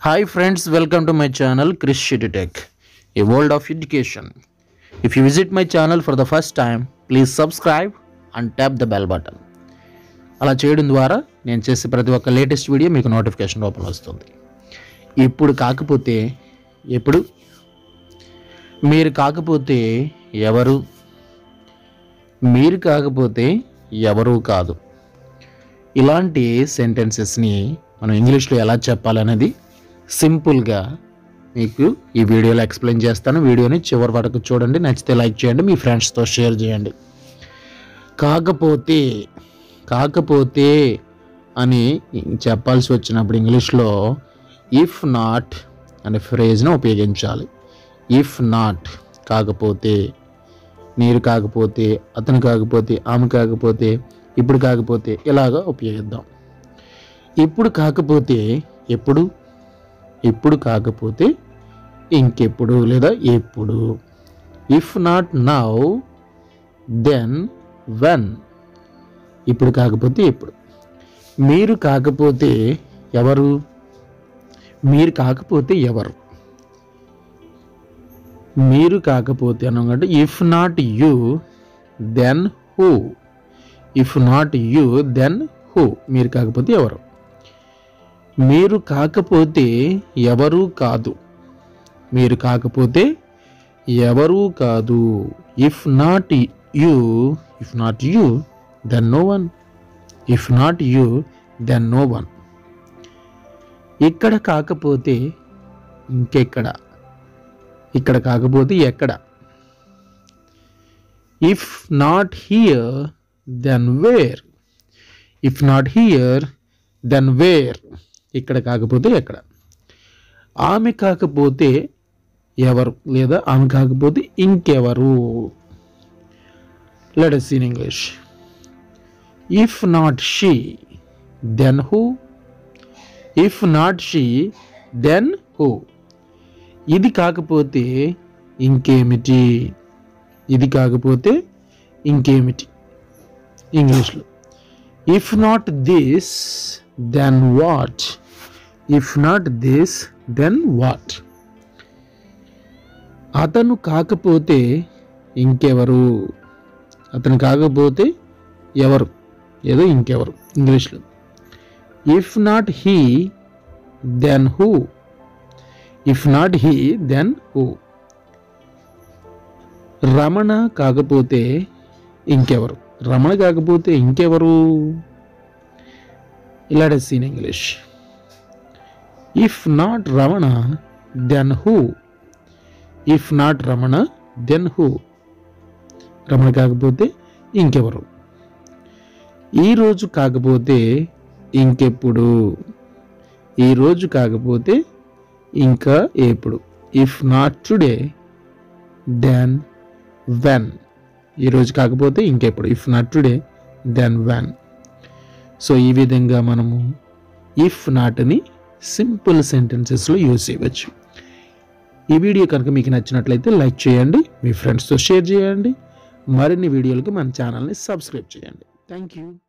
Hi friends, welcome to my channel Chris Shitty Tech, a world of education. If you visit my channel for the first time, please subscribe and tap the bell button. అలా చేయడం ద్వారా నేను చేసే ప్రతి ఒక్క latest video మీకు notification రూపంలో వస్తుంది. ఇప్పుడు కాకపోతే ఎప్పుడు, మీరు కాకపోతే ఎవరు, మీరు కాకపోతే ఎవరు కాదు, ఇలాంటి సెంటెన్సెస్ని మనం ఇంగ్లీష్లో ఎలా చెప్పాలనేది సింపుల్గా మీకు ఈ వీడియోలో ఎక్స్ప్లెయిన్ చేస్తాను. వీడియోని చివరి వరకు చూడండి, నచ్చితే లైక్ చేయండి, మీ ఫ్రెండ్స్తో షేర్ చేయండి. కాకపోతే కాకపోతే అని చెప్పాల్సి వచ్చినప్పుడు ఇంగ్లీష్లో ఇఫ్ నాట్ అనే ఫ్రేజ్ను ఉపయోగించాలి. ఇఫ్ నాట్, కాకపోతే, మీరు కాకపోతే, అతను కాకపోతే, ఆమె కాకపోతే, ఇప్పుడు కాకపోతే, ఇలాగా ఉపయోగిద్దాం. ఇప్పుడు కాకపోతే ఎప్పుడు, ఇప్పుడు కాకపోతే ఇంకెప్పుడు లేదా ఎప్పుడు. If not now then when, ఇప్పుడు కాకపోతే ఎప్పుడు. మీరు కాకపోతే ఎవరు, మీరు కాకపోతే ఎవరు, మీరు కాకపోతే అనగా if not you then who, if not you then who, మీరు కాకపోతే ఎవరు. మీరు కాకపోతే ఎవరు కాదు, మీరు కాకపోతే ఎవరు కాదు. If not you, if not you then no one, if not you then no one. ఇక్కడ కాకపోతే ఇంకెక్కడ, ఇక్కడ కాకపోతే ఎక్కడ. If not here then where, if not here then where, ఇక్కడ కాకపోతే ఎక్కడ. ఆమె కాకపోతే ఎవరు లేదా ఆమె కాకపోతే ఇంకెవరు. Let us see in English. If not she, then who? If not she, then who? ఇది కాకపోతే ఇంకేమిటి, ఇది కాకపోతే ఇంకేమిటి ఇంగ్లీష్లో. If not this then what, if not this then what. అతను కాకపోతే ఇంకెవరు, అతను కాకపోతే ఎవరు ఏదో ఇంకెవరు ఇంగ్లీష్లో. If not he then who, if not he then who. Ramana కాకపోతే ఇంకెవరు, రమణ కాకపోతే ఇంకెవరు. Let us see in English. If not Ramana, then who? If not Ramana, then who? Ramana కాకపోతే ఇంకెవరు. ఈరోజు కాకపోతే ఇంకెప్పుడు, ఈరోజు కాకపోతే ఇంకా ఎప్పుడు. If not today then when, ఈరోజు కాకపోతే ఇంకెప్పుడు. If not today then when. So ఈ విధంగా మనము ఇఫ్ నాట్ని సింపుల్ సెంటెన్సెస్లో యూజ్ చేయవచ్చు. ఈ వీడియో కనుక మీకు నచ్చినట్లయితే లైక్ చేయండి, మీ ఫ్రెండ్స్తో షేర్ చేయండి, మరిన్ని వీడియోలకి మన ఛానల్ని సబ్స్క్రైబ్ చేయండి. Thank you.